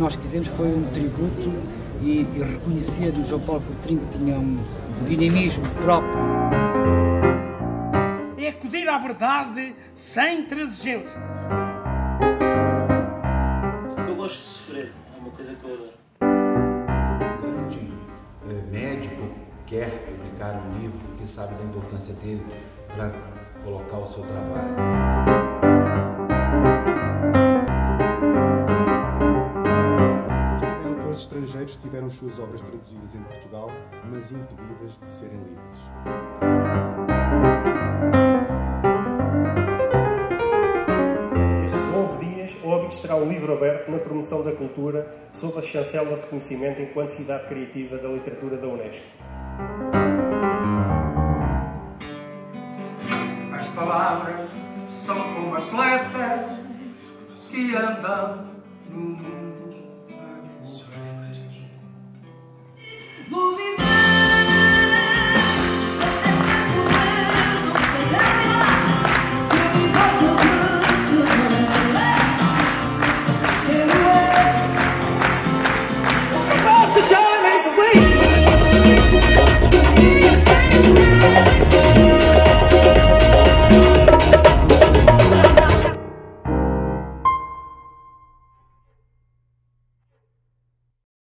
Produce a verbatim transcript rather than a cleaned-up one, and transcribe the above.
nós quisemos foi um tributo e, e reconhecer o João Paulo Coutrinho, que tinha um dinamismo próprio. É acudir à verdade sem transigência. Eu gosto de sofrer, é uma coisa que eu adoro. Um grande eh, médico quer publicar um livro porque sabe da importância dele para colocar o seu trabalho. Os estrangeiros tiveram suas obras traduzidas em Portugal, mas impedidas de serem lidas. Estes onze dias, o Óbidos será um livro aberto na promoção da cultura sob a chancela de reconhecimento enquanto cidade criativa da literatura da Unesco. As palavras são como atletas que andam